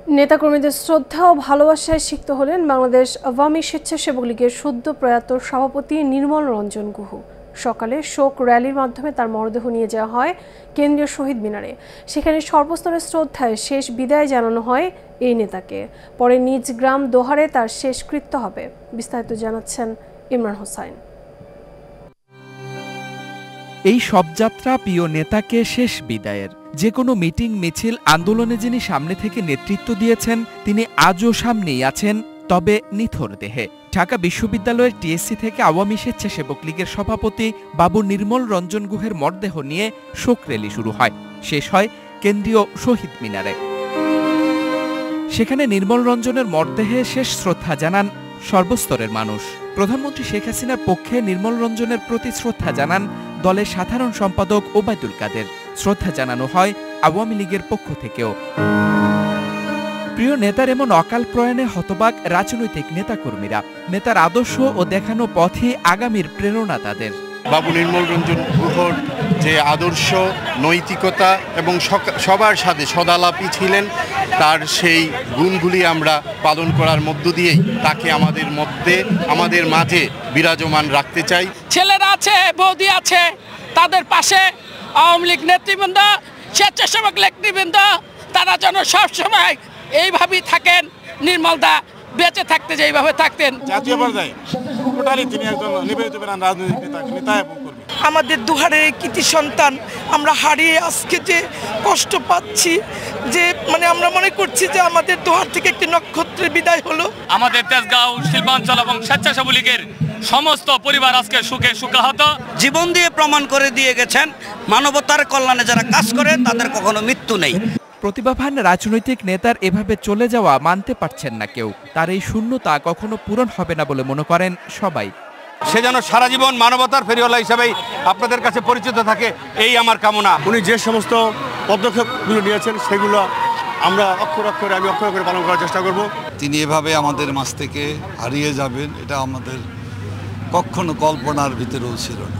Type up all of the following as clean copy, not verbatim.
নেতাকর্মীদের শ্রদ্ধা ও ভালোবাসায় সিক্ত হলেন বাংলাদেশ আওয়ামী স্বেচ্ছাসেবক লীগের সদ্য প্রয়াত সভাপতি নির্মল রঞ্জন গুহ। সকালে শোক র্যালির মাধ্যমে তার মরদেহ নিয়ে যাওয়া হয় কেন্দ্রীয় শহীদ মিনারে। সেখানে সর্বস্তরের শ্রদ্ধায় শেষ বিদায় জানানো হয় এই নেতাকে। পরে নিজ গ্রাম দোহারে তার শেষকৃত্য হবে। বিস্তারিত জানাচ্ছেন ইমরান হোসাইন। এই শবযাত্রা প্রিয় নেতাকে শেষ বিদায়ের। যে কোনো মিটিং, মিছিল, আন্দোলনে যিনি সামনে থেকে নেতৃত্ব দিয়েছেন তিনি আজও সামনেই আছেন, তবে নিথর দেহে। ঢাকা বিশ্ববিদ্যালয়ের টিএসসি থেকে আওয়ামী স্বেচ্ছাসেবক লীগের সভাপতি বাবু নির্মল রঞ্জন গুহের মরদেহ নিয়ে শোক র্যালি শুরু হয়। শেষ হয় কেন্দ্রীয় শহীদ মিনারে। সেখানে নির্মল রঞ্জনের মরদেহে শেষ শ্রদ্ধা জানান সর্বস্তরের মানুষ। প্রধানমন্ত্রী শেখ হাসিনার পক্ষে নির্মল রঞ্জনের প্রতি শ্রদ্ধা জানান দলের সাধারণ সম্পাদক ওবায়দুল কাদের। শ্রদ্ধা জানানো হয় আওয়ামী লীগের পক্ষ থেকেও। প্রিয় নেতার এমন অকাল প্রয়াণে হতবাক রাজনৈতিক নেতাকর্মীরা। নেতার আদর্শ ও দেখানো পথই আগামীর প্রেরণা তাদের। বাবু নির্মল রঞ্জন গুহর যে আদর্শ, নৈতিকতা এবং সবার সাথে সদালাপী ছিলেন, তার সেই গুণগুলি আমরা পালন করার মধ্য দিয়েই তাকে আমাদের মাঝে বিরাজমান রাখতে চাই। ছেলেরা আছে, বৌদি আছে, তাদের পাশে আওয়ামী লীগ নেতৃবৃন্দ, স্বেচ্ছাসেবক নেতৃবৃন্দ, তারা যেন সবসময় এইভাবেই থাকেন। নির্মল দা বেঁচে থাকতে যেইভাবে থাকতেন, জাতীয় পর্যায়ে টোটালি তিনি একজন নিবেদিত রাজনৈতিক নেতা এবং কর্মী। আমাদের দুহারের কৃতি সন্তান আমরা হারিয়ে আজকে যে কষ্ট পাচ্ছি, যে আমরা মনে করছি যে আমাদের দুহার থেকে একটি নক্ষত্রের বিদায় হলো। আমাদের তেজগাঁও শিল্পাঞ্চল এবং স্বেচ্ছাসেবক লীগের সমস্ত পরিবার আজকে সুখে সুখাহত। জীবন দিয়ে প্রমাণ করে দিয়ে গেছেন মানবতার কল্যাণে যারা কাজ করে তাদের কখনো মৃত্যু নেই। প্রতিভাবান রাজনৈতিক নেতার এভাবে চলে যাওয়া মানতে পারছেন না কেউ। তার এই শূন্যতা কখনো পূরণ হবে না বলে মনে করেন সবাই। সে যেন সারা জীবন মানবতার ফেরিওয়ালা হিসেবেই আপনাদের কাছে পরিচিত থাকে, এই আমার কামনা। উনি যে সমস্ত পদক্ষেপগুলো নিয়েছেন সেগুলো আমি অক্ষর অক্ষরে পালন করার চেষ্টা করব। তিনি এভাবে আমাদের মাঝ থেকে হারিয়ে যাবেন, এটা আমাদের কখনো কল্পনার ভিতরেও ছিল না।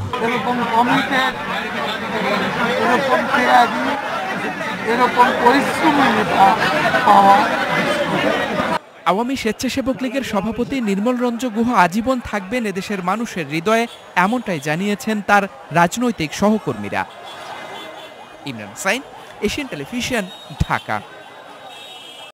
আওয়ামী স্বেচ্ছাসেবক লীগের সভাপতি নির্মল রঞ্জন গুহ আজীবন থাকবেন এদেশের মানুষের হৃদয়ে, এমনটাই জানিয়েছেন তার রাজনৈতিক সহকর্মীরা। Imran Hossain, Asian television, Dhaka.